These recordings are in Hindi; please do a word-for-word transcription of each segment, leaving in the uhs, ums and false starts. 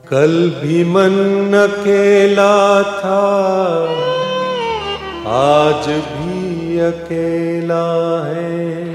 कल भी मन अकेला था, आज भी अकेला है।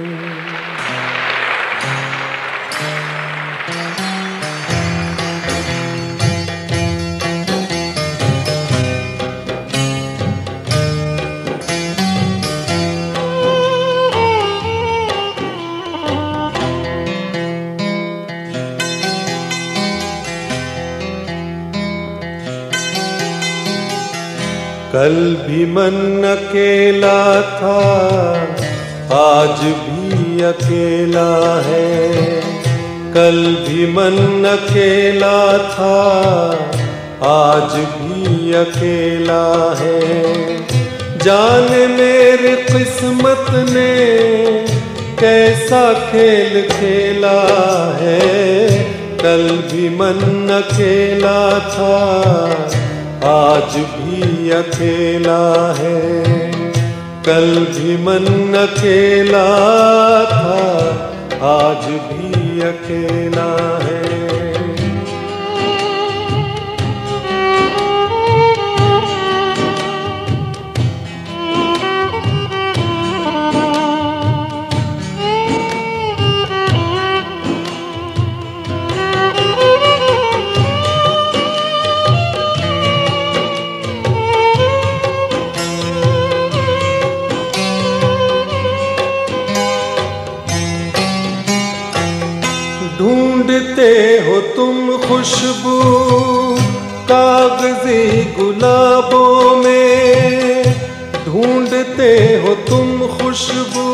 कल भी मन अकेला था, आज भी अकेला है। कल भी मन अकेला था, आज भी अकेला है। जाने मेरी किस्मत ने कैसा खेल खेला है। कल भी मन अकेला था, आज भी अकेला है। कल भी मन अकेला था, आज भी अकेला है। ढूंढते हो तुम खुशबू कागजी गुलाबों में। ढूंढते हो तुम खुशबू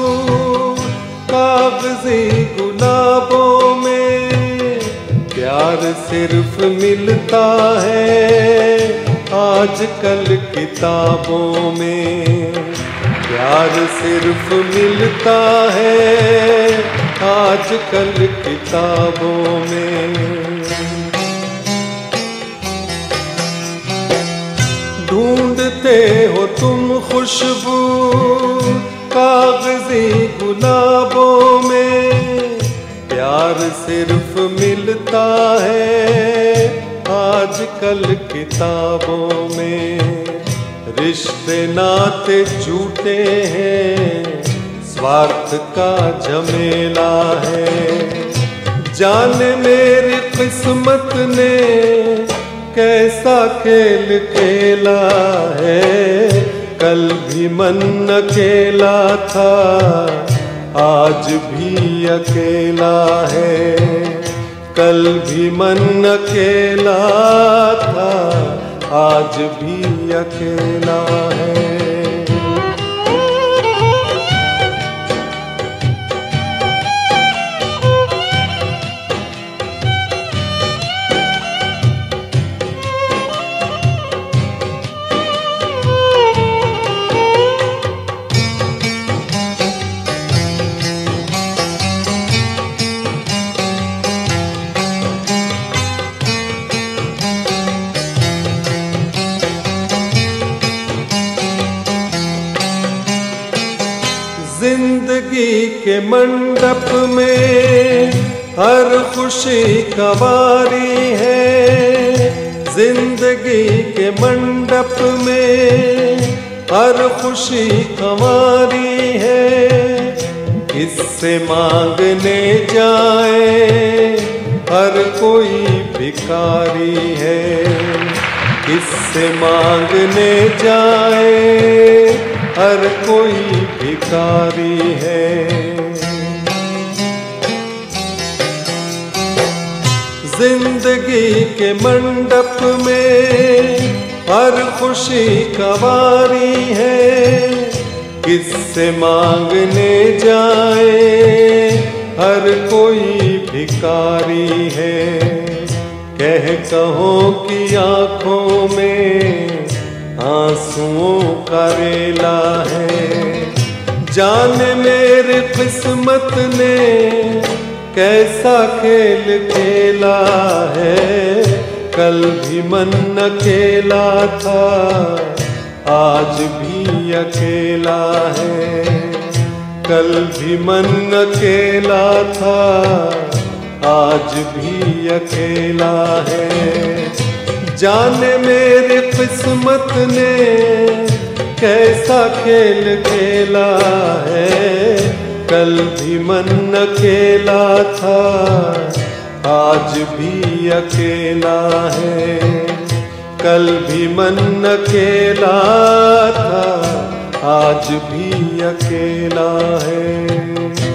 कागजी गुलाबों में। प्यार सिर्फ मिलता है आजकल किताबों में। प्यार सिर्फ मिलता है आजकल किताबों में। ढूंढते हो तुम खुशबू कागजी गुलाबों में। प्यार सिर्फ मिलता है आजकल किताबों में। रिश्ते नाते झूठे हैं, स्वार्थ का झमेला है। जाने मेरी किस्मत ने कैसा खेल खेला है। कल भी मन अकेला था, आज भी अकेला है। कल भी मन अकेला था, आज भी अकेला है। जिंदगी के मंडप में हर खुशी कवारी है। जिंदगी के मंडप में हर खुशी कवारी है। किससे मांगने जाए हर कोई भिखारी है। किससे मांगने जाए हर कोई भिखारी है। जिंदगी के मंडप में हर खुशी कवारी है। किससे मांगने जाए हर कोई भिखारी है। कह कहो कि आँखों में आंसुओं का रेला है। जाने मेरी किस्मत ने कैसा खेल खेला है। कल भी मन अकेला था, आज भी अकेला है। कल भी मन अकेला था, आज भी अकेला है। जाने मेरे किस्मत ने कैसा खेल खेला है। कल भी मन अकेला था, आज भी अकेला है। कल भी मन अकेला था, आज भी अकेला है।